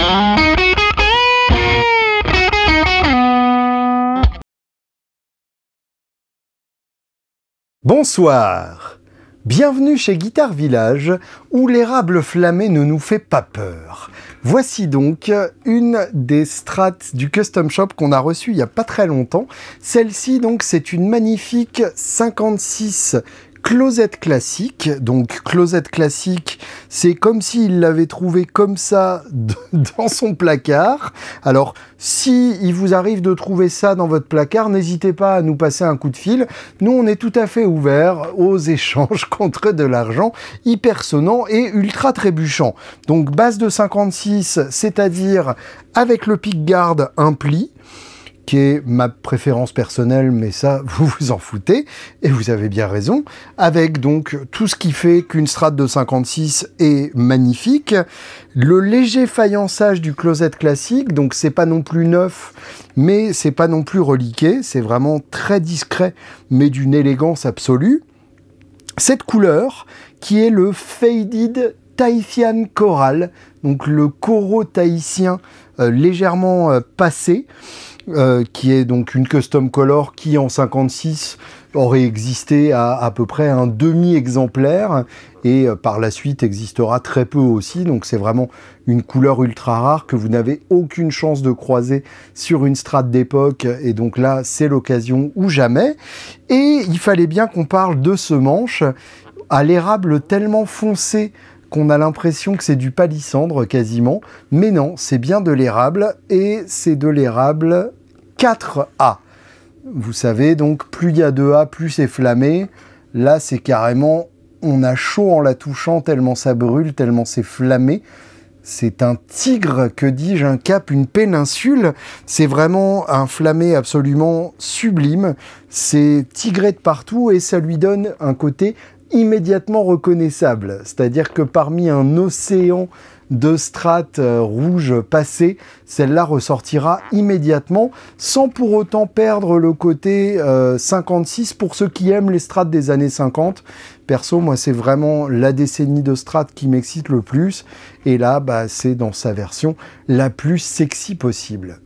Bonsoir, bienvenue chez Guitare Village où l'érable flammé ne nous fait pas peur. Voici donc une des strats du Custom Shop qu'on a reçue il n'y a pas très longtemps. Celle-ci donc c'est une magnifique 56 closette classique. Donc closette classique, c'est comme s'il l'avait trouvé comme ça dans son placard. Alors si il vous arrive de trouver ça dans votre placard, n'hésitez pas à nous passer un coup de fil. Nous on est tout à fait ouverts aux échanges contre de l'argent hyper sonnant et ultra trébuchant. Donc base de 56, c'est-à-dire avec le pickguard un pli, qui est ma préférence personnelle, mais ça, vous vous en foutez, et vous avez bien raison, avec donc tout ce qui fait qu'une Strat de 56 est magnifique, le léger faïençage du closette classique, donc c'est pas non plus neuf, mais c'est pas non plus reliqué, c'est vraiment très discret, mais d'une élégance absolue. Cette couleur, qui est le Faded Tahitian Coral, donc le coraux tahitien légèrement passé, qui est donc une custom color qui en 56 aurait existé à peu près un demi-exemplaire et par la suite existera très peu aussi, donc c'est vraiment une couleur ultra rare que vous n'avez aucune chance de croiser sur une Strat d'époque, et donc là c'est l'occasion ou jamais. Et il fallait bien qu'on parle de ce manche à l'érable tellement foncé qu'on a l'impression que c'est du palissandre quasiment, mais non, c'est bien de l'érable, et c'est de l'érable 4A. Vous savez, donc plus il y a de A, plus c'est flammé. Là, c'est carrément, on a chaud en la touchant, tellement ça brûle, tellement c'est flammé. C'est un tigre, que dis-je, un cap, une péninsule. C'est vraiment un flammé absolument sublime. C'est tigré de partout et ça lui donne un côté immédiatement reconnaissable. C'est-à-dire que parmi un océan de strates rouges passées, celle-là ressortira immédiatement, sans pour autant perdre le côté 56 pour ceux qui aiment les strates des années 50. Perso, moi, c'est vraiment la décennie de strates qui m'excite le plus. Et là, bah, c'est dans sa version la plus sexy possible.